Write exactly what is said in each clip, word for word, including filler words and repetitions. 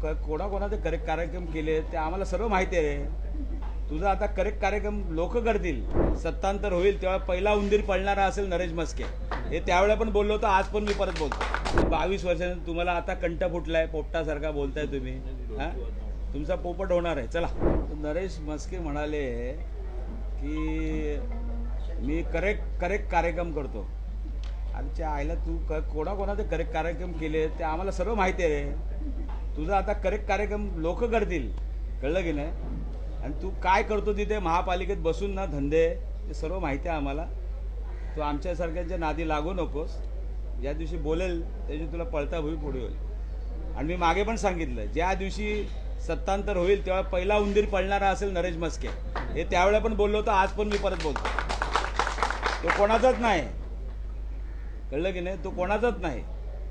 कोणाकोणाचे करेक्ट कार्यक्रम केले ते आम्हाला सर्व माहिती आहे. तुझा आता करेक्ट कार्यक्रम लोक करतील. सत्तांतर होईल तेव्हा पहिला उंदीर पळणारा असेल नरेश म्हस्के. हे त्यावेळेला पण बोललो होतो, आज पण मी परत बोलतो. बावीस वर्षांनी तुम्हाला आता कंठ फुटलाय, पोपटासारखा बोलताय तुम्ही. हां, तुमचा पोपट होणार आहे. चला. नरेश म्हस्के म्हणाले की मी करेक्ट करेक्ट कार्यक्रम करतो. आमच्या आईला तू क कोणाकोणाचे करेक्ट कार्यक्रम केले ते आम्हाला सर्व माहिती आहे. तुझा आता करेक्ट कार्यक्रम लोक करतील, कळलं की नाही. आणि तू काय करतो तिथे महापालिकेत बसून ना धंदे, ते सर्व माहिती आहे आम्हाला. तू आमच्यासारख्यांच्या नादी लागू नकोस. ज्या दिवशी बोलेल त्या दिवशी तुला पळता भुई पुढे होईल. आणि मी मागे पण सांगितलं, ज्या दिवशी सत्तांतर होईल तेव्हा पहिला उंदीर पळणारा असेल नरेश म्हस्के. हे त्यावेळेला पण बोललो होतो, आज पण मी परत बोलतो. तो कोणाचाच नाही, कळलं की नाही. तो कोणाचाच नाही.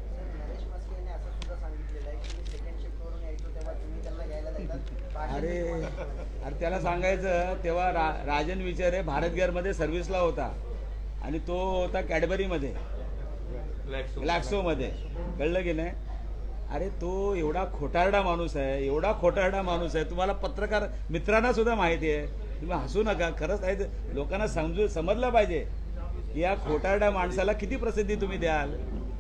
अरे अरे त्याला सांगायचं तेव्हा रा राजन विचारे भारत गॅरमध्ये सर्व्हिसला होता आणि तो होता कॅडबरीमध्ये, ग्लॅक्सोमध्ये, कळलं की नाही. अरे तो एवढा खोटारडा माणूस आहे, एवढा खोटारडा माणूस आहे. तुम्हाला पत्रकार मित्रांना सुद्धा माहिती आहे. तुम्ही हसू नका, खरंच आहे. लोकांना समजू समजलं पाहिजे की या खोटारड्या माणसाला किती प्रसिद्धी तुम्ही द्याल.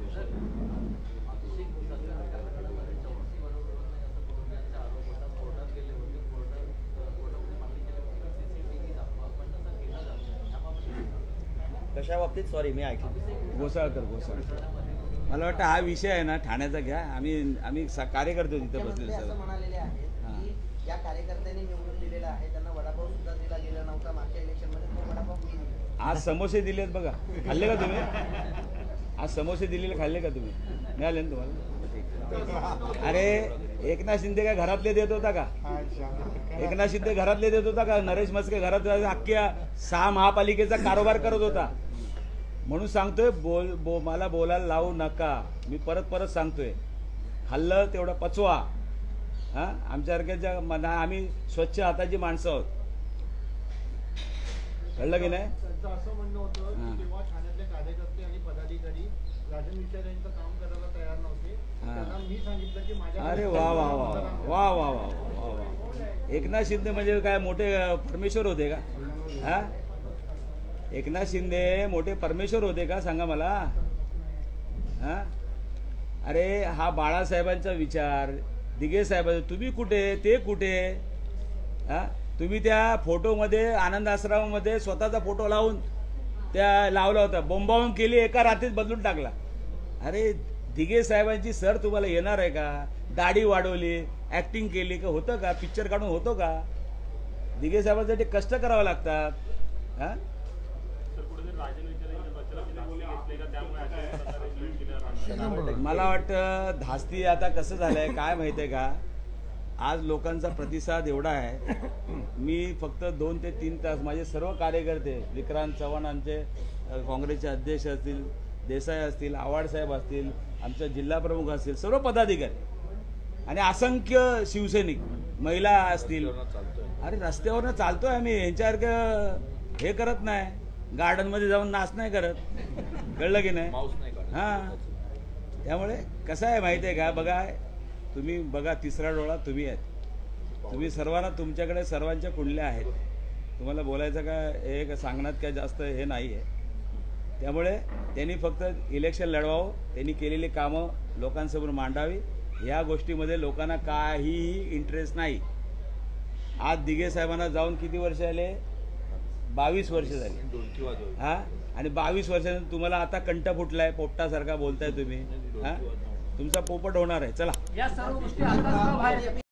कशा बाबतीत? सॉरी मी ऐकलं. घोसाळकर घोसाळकर मला वाटतं हा विषय आहे ना ठाण्याचा. घ्या, आम्ही आम्ही कार्यकर्ते तिथे बसलेले सर म्हणालेले आहेत की या कार्यकर्त्यांनी निवडून दिलेला आहे, त्यांना वडापाव सुद्धा दिला गेला नव्हता मागच्या इलेक्शनमध्ये. तो वडापाव मी दिला. आज समोसे दिलेत बघा, खाल्ले का तुम्ही? आज समोसे दिलेले खाल्ले का तुम्ही? मिळाले ना तुम्हाला? अरे एकनाथ शिंदे काय घरातले देत होता का? एकनाथ शिंदे घरातले देत होता का? नरेश म्हस्के घरात अख्ख्या सहा महापालिकेचा कारोबार करत होता. म्हणून सांगतोय, बोल बो मला बोलायला लावू नका. मी परत परत सांगतोय, खाल्लं तेवढं पचवा. हां, आमच्यासारख्याच्या मना आम्ही स्वच्छ हाताची माणसं आहोत, कळलं की नाही. असं म्हणणं होतं तेव्हा ठाण्यातले कार्यकर्ते आणि पदाधिकारी राजन विचारे यांचं काम करायला तयार नव्हते. त्यांना मी सांगितलं की माझ्या. अरे वा वा वा वा वा वा वा वा. एकनाथ शिंदे म्हणजे काय मोठे परमेश्वर होते का? हा, एकनाथ शिंदे मोठे परमेश्वर होते का? सांगा मला. हा, अरे हा बाळासाहेबांचा विचार, दिघे साहेबांचा. तुम्ही कुठे, ते कुठे? हा, तुम्ही त्या फोटोमध्ये आनंद आश्रमामध्ये स्वतःचा फोटो लावून त्या लावला होता, बोंबावून केली, एका रात्रीत बदलून टाकला. अरे दिघे साहेबांची सर तुम्हाला येणार आहे का? दाढी वाढवली, ऍक्टिंग केली का? होतं का? पिक्चर काढून होतो का? दिघे साहेबांसाठी कष्ट करावं लागतात. हा, मला वाटतं धास्ती आता कसं झालंय काय माहितीये का? आज लोकांचा प्रतिसाद एवढा आहे. मी फक्त दोन ते तीन तास माझे सर्व कार्यकर्ते, विक्रांत चव्हाण आमचे काँग्रेसचे अध्यक्ष असतील, देसाई असतील, आव्हाड साहेब असतील, आमच्या जिल्हा प्रमुख असतील, सर्व पदाधिकारी आणि असंख्य शिवसैनिक, महिला असतील. अरे रस्त्यावरनं चालतोय आम्ही, यांच्यासारखं हे करत नाही, गार्डनमध्ये जाऊन नाच नाही करत, कळलं की नाही. हां, त्यामुळे कसं आहे माहिती आहे का? बघा तुम्ही बघा, तिसरा डोळा तुम्ही आहेत. तुम्ही सर्वांना, तुमच्याकडे सर्वांच्या कुंडल्या आहेत. तुम्हाला बोलायचं का हे सांगण्यात काय जास्त हे नाही आहे. त्यामुळे त्यांनी फक्त इलेक्शन लढवावं, त्यांनी केलेली कामं लोकांसमोर मांडावी. ह्या गोष्टीमध्ये लोकांना काहीही इंटरेस्ट नाही. आज दिघे साहेबांना जाऊन किती वर्ष आले? बावीस वर्ष झाली. हा, आणि बावीस वर्षांनी तुम्हाला आता कंठ फुटलाय, पोपटासारखा बोलताय तुम्ही. हा, तुमचा पोपट होणार आहे. चला. या सर्व गोष्टी